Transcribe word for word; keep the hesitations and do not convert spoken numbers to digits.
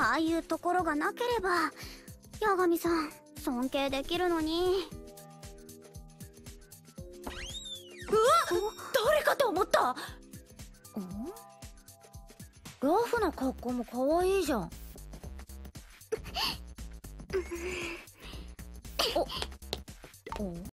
ああいうところがなければ八神さん尊敬できるのに。 うわ、誰かと思った。ラフな格好も可愛いじゃん。おお